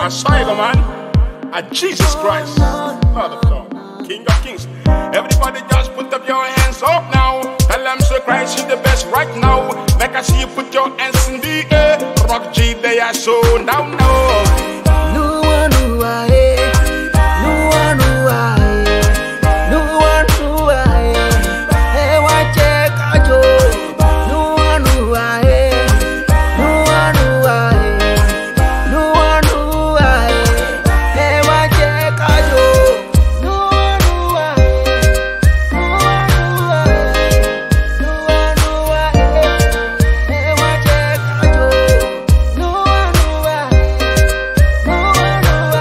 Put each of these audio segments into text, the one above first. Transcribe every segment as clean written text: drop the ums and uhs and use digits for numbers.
Messiah, man. Jesus Christ, Lord of Lords, King of Kings. Everybody just put up your hands up now. Tell them so Christ is the best right now. Make I see you put your hands in the air. Rock G, they are so now. No one knew I am. No one knew I am. No one knew I am. Hey, what check I do? No one knew I am. No one knew I am. No one knew I am. Hey, what check I do? No one knew I am. No one knew I am. No one knew I am. Hey, what check I do? No one knew I am.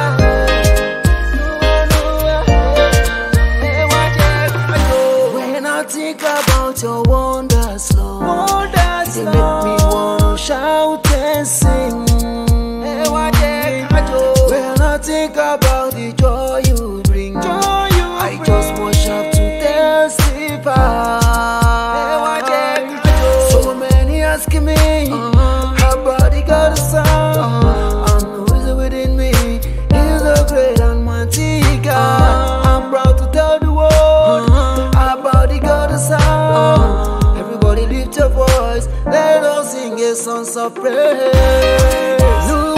When I think about your wonders, Lord, they make me wanna shout and sing. When I think about the joy you bring, I just want shout to testify. So many asking me, how body got a sound. I know it's within me. He's a great and mighty God. I'm proud to tell the world about the God of sound. Everybody lift your voice. Let us sing a song of praise.